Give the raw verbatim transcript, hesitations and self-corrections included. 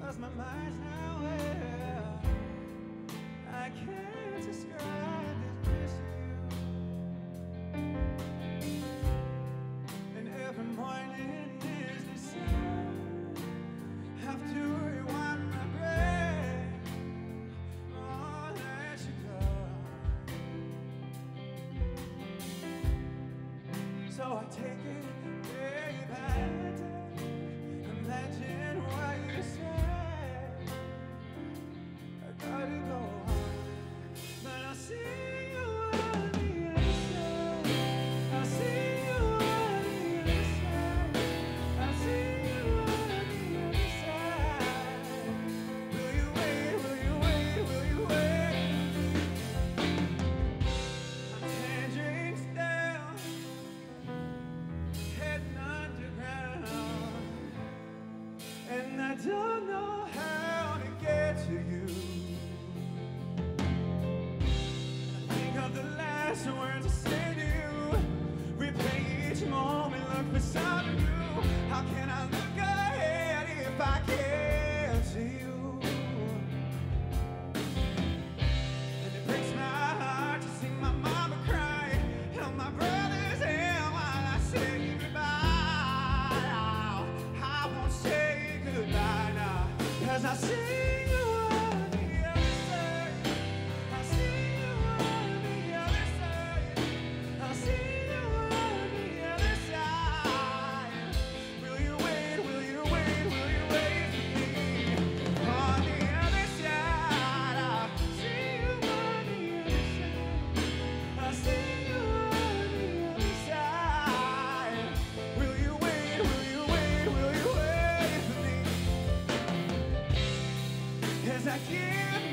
'cause my mind's nowhere. I can't describe this missing you. And every morning is the same. Have to rewind my brain. Oh, there she goes. So I take it day by day. Imagine what you say. I gotta go on, but I'll see you on the other side. I'll see you on the other side. I'll see you on the other side. Will you wait? Will you wait? Will you wait? I'm ten drinks down, heading underground, and I don't know how to get to you. I think of the last words I said to you. Replay each moment, look for something new. How can I look ahead if I can't see you? And it breaks my heart to see my mama cry, and my brothers here while I say goodbye. I won't say goodbye now, 'cause I see you on the other side. I see you on the other side. I see you on the other side. Will you wait? Will you wait? Will you wait for me? On the other side. I see you on the other side. I see you on the other side. Will you wait? Will you wait? Will you wait for me? As I give